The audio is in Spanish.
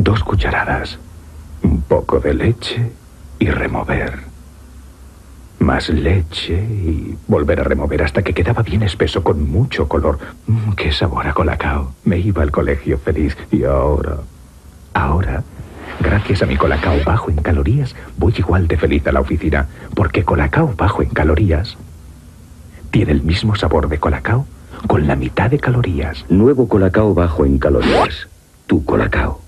2 cucharadas. Un poco de leche y remover. Más leche y volver a remover hasta que quedaba bien espeso con mucho color. ¡Qué sabor a Colacao! Me iba al colegio feliz y ahora, gracias a mi Colacao bajo en calorías, voy igual de feliz a la oficina, porque Colacao bajo en calorías tiene el mismo sabor de Colacao con la mitad de calorías. Nuevo Colacao bajo en calorías. Tu Colacao.